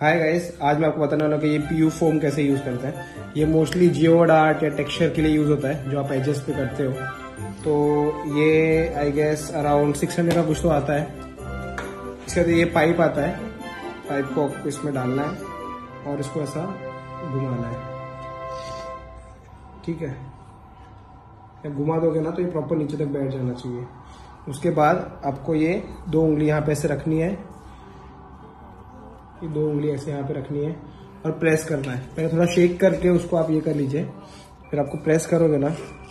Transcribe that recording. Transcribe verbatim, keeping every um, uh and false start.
Hi guys, आज मैं आपको बताने वाला हूँ कि ये पीयू फोम कैसे यूज करते हैं। ये मोस्टली जियो आर्ट या टेक्सचर के लिए यूज होता है, जो आप एजेस पे करते हो। तो ये I guess around six hundred का कुछ तो आता है। इसके बाद ये पाइप आता है, पाइप को आपको इसमें डालना है और इसको ऐसा घुमाना है, ठीक है। घुमा दोगे ना तो ये प्रॉपर नीचे तक बैठ जाना चाहिए। उसके बाद आपको ये दो उंगली यहाँ पे ऐसे रखनी है, ये दो उंगली ऐसे यहाँ पे रखनी है और प्रेस करना है। पहले थोड़ा शेक करके उसको आप ये कर लीजिए, फिर आपको प्रेस करोगे ना